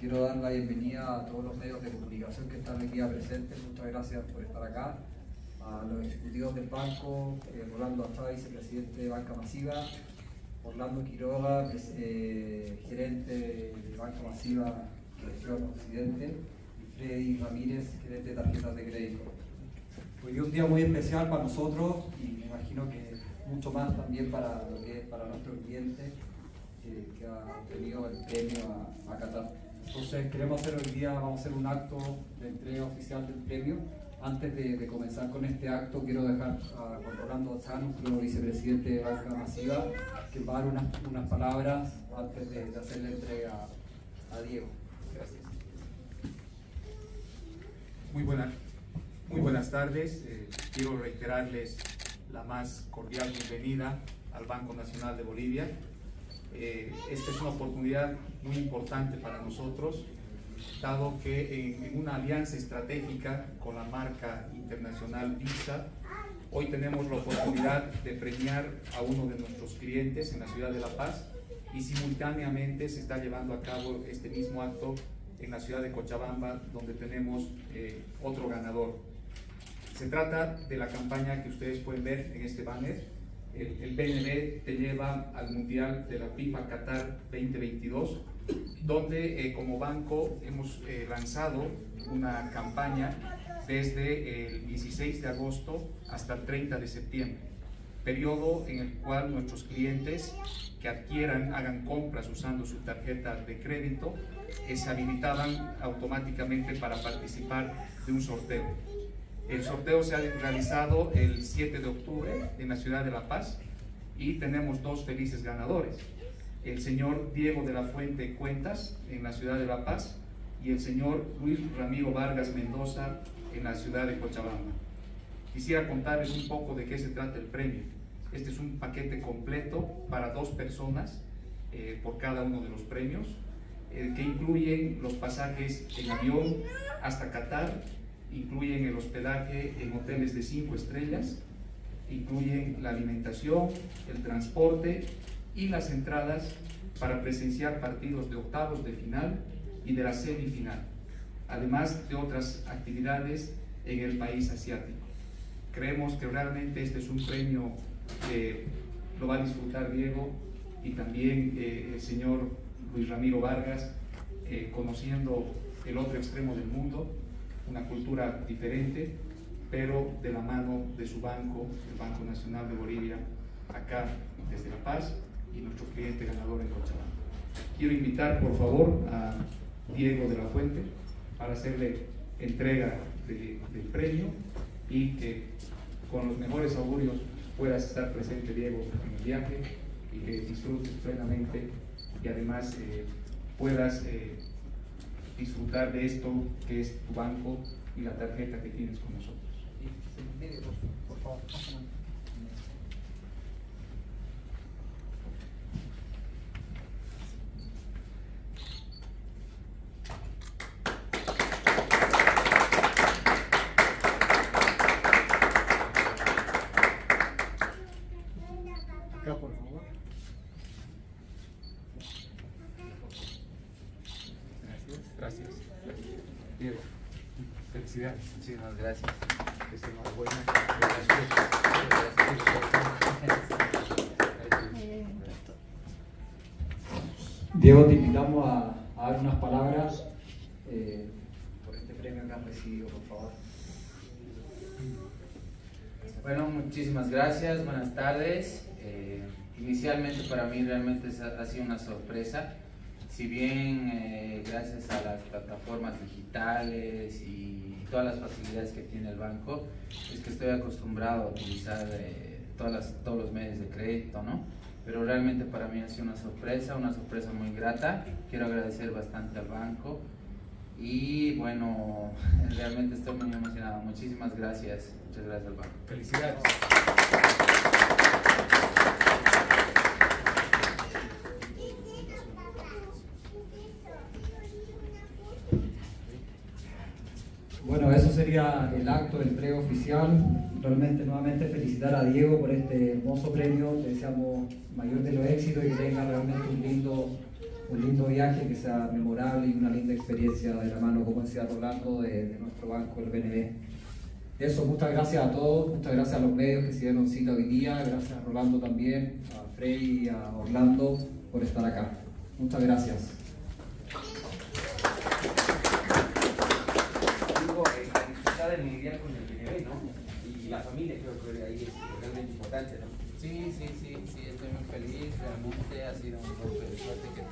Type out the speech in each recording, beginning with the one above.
quiero dar la bienvenida a todos los medios de comunicación que están aquí presentes. Muchas gracias por estar acá. A los ejecutivos del banco, Rolando Achá, vicepresidente de Banca Masiva, Orlando Quiroga, gerente de Banca Masiva, región Occidente, y Freddy Ramírez, gerente de tarjetas de crédito. Hoy es un día muy especial para nosotros y me imagino que mucho más también para lo que es para nuestros clientes que ha obtenido el premio a Qatar. Entonces queremos hacer hoy día, vamos a hacer un acto de entrega oficial del premio. Antes de comenzar con este acto, quiero dejar con Rolando Achá, nuestro vicepresidente de Banca Masiva, que va a dar unas palabras antes de hacer la entrega a Diego. Gracias. Muy buenas tardes. Quiero reiterarles la más cordial bienvenida al Banco Nacional de Bolivia. Esta es una oportunidad muy importante para nosotros, dado que en una alianza estratégica con la marca internacional Visa, hoy tenemos la oportunidad de premiar a uno de nuestros clientes en la ciudad de La Paz y simultáneamente se está llevando a cabo este mismo acto en la ciudad de Cochabamba, donde tenemos otro ganador. Se trata de la campaña que ustedes pueden ver en este banner. El BNB te lleva al Mundial de la FIFA Qatar 2022, donde como banco hemos lanzado una campaña desde el 16 de agosto hasta el 30 de septiembre, periodo en el cual nuestros clientes que hagan compras usando su tarjeta de crédito, se habilitaban automáticamente para participar de un sorteo. El sorteo se ha realizado el 7 de octubre en la ciudad de La Paz y tenemos dos felices ganadores: el señor Diego de la Fuente Cuentas en la ciudad de La Paz y el señor Luis Ramiro Vargas Mendoza en la ciudad de Cochabamba. Quisiera contarles un poco de qué se trata el premio. Este es un paquete completo para dos personas por cada uno de los premios, que incluyen los pasajes en avión hasta Qatar, incluyen el hospedaje en hoteles de 5 estrellas, incluyen la alimentación, el transporte y las entradas para presenciar partidos de octavos de final y de la semifinal, además de otras actividades en el país asiático. Creemos que realmente este es un premio que lo va a disfrutar Diego y también el señor Luis Ramiro Vargas, conociendo el otro extremo del mundo, una cultura diferente, pero de la mano de su banco, el Banco Nacional de Bolivia, acá desde La Paz, y nuestro cliente ganador en Cochabamba. Quiero invitar por favor a Diego de la Fuente para hacerle entrega del premio y que con los mejores augurios puedas estar presente, Diego, en el viaje y que disfrutes plenamente y además puedas disfrutar de esto que es tu banco y la tarjeta que tienes con nosotros. Por favor. Acá, por favor. Gracias. Diego, felicidades. Muchísimas gracias. Enhorabuena. Diego, te invitamos a dar unas palabras por este premio que han recibido, por favor. Bueno, muchísimas gracias, buenas tardes. Inicialmente para mí realmente ha sido una sorpresa. Si bien gracias a las plataformas digitales y todas las facilidades que tiene el banco, es que estoy acostumbrado a utilizar todos los medios de crédito, ¿no? Pero realmente para mí ha sido una sorpresa muy grata. Quiero agradecer bastante al banco y bueno, realmente estoy muy emocionado. Muchísimas gracias. Muchas gracias al banco. Felicidades. Bueno, eso sería el acto del entrega oficial. Realmente, nuevamente, felicitar a Diego por este hermoso premio. Le deseamos mayor de los éxitos y que tenga realmente un lindo viaje, que sea memorable y una linda experiencia. experiencia de la mano, como decía Rolando, de nuestro banco, el BNB. Eso, muchas gracias a todos, muchas gracias a los medios que se dieron cita hoy día, gracias a Rolando también, a Frey y a Orlando por estar acá. Muchas gracias. La dificultad de lidiar con el BNB, ¿no? Y la familia creo que ahí es realmente importante, ¿no? Sí, estoy muy feliz, realmente ha sido un golpe de suerte que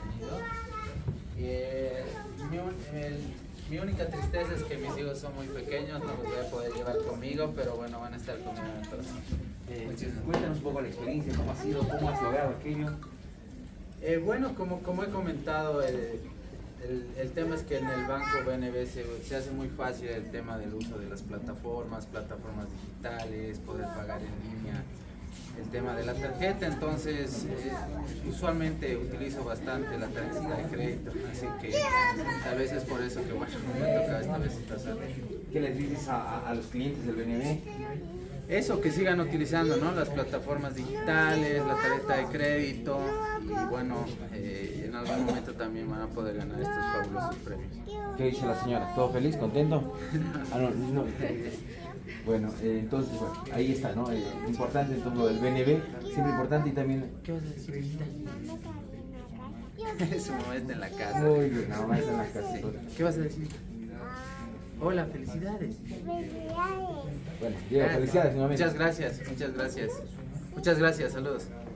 he tenido. Mi única tristeza es que mis hijos son muy pequeños, no los voy a poder llevar conmigo, pero bueno, van a estar conmigo entonces. Cuéntanos un poco la experiencia, cómo ha sido, cómo has logrado aquello. Bueno, como he comentado, el tema es que en el banco BNB se hace muy fácil el tema del uso de las plataformas digitales, poder pagar en línea, el tema de la tarjeta. Entonces usualmente utilizo bastante la tarjeta de crédito, así que tal vez es por eso que bueno, me toca esta vez pasar. ¿Qué les dices a los clientes del BNB? Eso, que sigan utilizando, ¿no?, las plataformas digitales, la tarjeta de crédito, y bueno, en algún momento también van a poder ganar estos fabulosos premios. ¿Qué dice la señora? ¿Todo feliz? ¿Contento? No. Bueno, entonces, bueno, ahí está, ¿no? Importante entonces lo del BNB, siempre importante. Y también... ¿Qué vas a decir ahorita? Su mamá está en la casa. Muy bien, la mamá está en la casa. ¿Qué vas a decir? Hola, felicidades. Bueno, Diego, felicidades nuevamente. Muchas gracias. Muchas gracias, saludos.